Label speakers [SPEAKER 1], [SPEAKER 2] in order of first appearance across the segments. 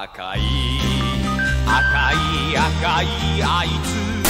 [SPEAKER 1] 赤い赤い赤いあいつ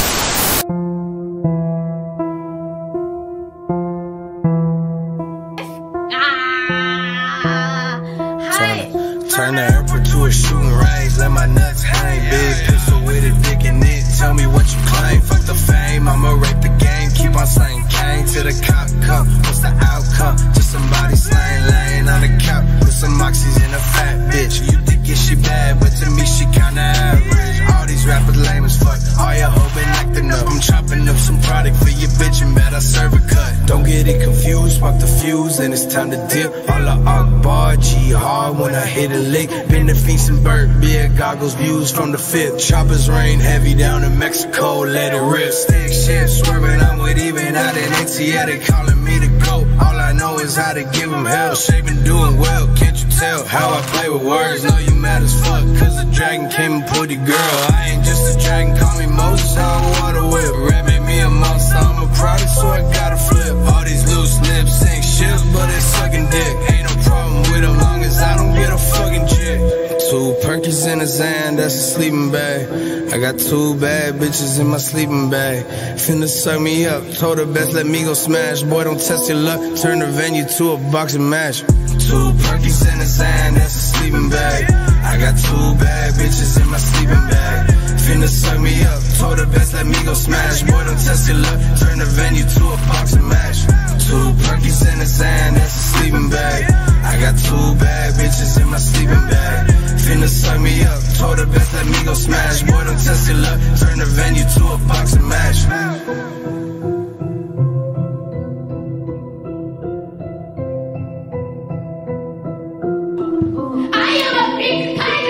[SPEAKER 2] Turn the airport to a shooting range, let my nuts hang. Big pistol with a dick in it, tell me what you claim. Fuck the fame, I'ma rape the game, keep on slaying cane. To the cop come, what's the outcome? Just somebody slaying lane on the couch with some oxys in a fat bitch. You think she bad, but to me she kinda average. All these rappers lame as fuck, all your hoe been acting up. I'm chopping up some product for your bitch and bet I serve a cut. Don't get it confused, spark the fuse and it's time to dip. All the Akbar, G-hard when I hit a lick. Been to Phoenix and Burt, beer goggles, views from the fifth. Choppers rain heavy down in Mexico, let it rip. Stick shit swerving, I'm with even out in ATL. They calling me the GOAT, all I know is how to give them hell. Shape been doing well, can't you tell how I play with words? Know you mad as fuck, cause the dragon came and put it, girl. I ain't just a dragon, call me Moses, I'm a water whip. Rap made me a monster, I'm a product, so I gotta flip. All these loose lips ain't shit, but they sucking dick. Ain't no problem with them, long as I don't get a fucking chick. 2 Perkins in a Zan, that's a sleeping bag. I got 2 bad bitches in my sleeping bag. Finna suck me up, told her best let me go smash. Boy, don't test your luck, turn the venue to a boxing match. 2 Perkins in a Zan, that's a sleeping bag. I got 2 bad bitches in my sleeping bag. Finna suck me up, told her best let me go smash. Boy, don't test your luck, turn the venue to a boxing match. 2 Perkins in a Zan, that's a sleeping bag. I got 2 bad bitches in my sleeping bag. Finna suck me up, told her best let me go smash. Boy, don't test your luck, turn the venue to a boxing match.
[SPEAKER 3] I am a big